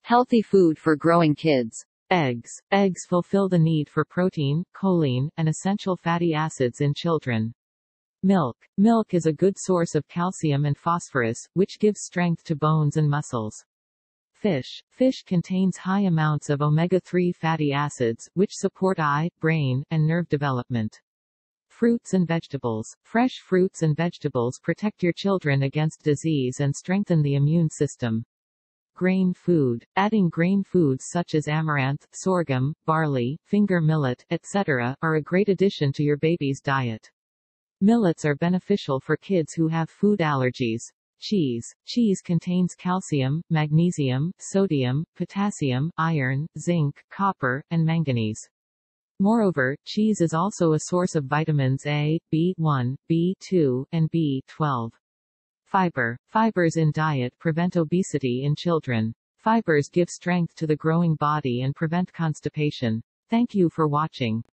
Healthy food for growing kids. Eggs. Eggs fulfill the need for protein, choline, and essential fatty acids in children. Milk. Milk is a good source of calcium and phosphorus, which gives strength to bones and muscles. Fish. Fish contains high amounts of omega-3 fatty acids, which support eye, brain, and nerve development. Fruits and vegetables. Fresh fruits and vegetables protect your children against disease and strengthen the immune system. Grain food. Adding grain foods such as amaranth, sorghum, barley, finger millet, etc., are a great addition to your baby's diet. Millets are beneficial for kids who have food allergies. Cheese. Cheese contains calcium, magnesium, sodium, potassium, iron, zinc, copper, and manganese. Moreover, cheese is also a source of vitamins A, B1, B2, and B12. Fiber. Fibers in diet prevent obesity in children. Fibers give strength to the growing body and prevent constipation. Thank you for watching.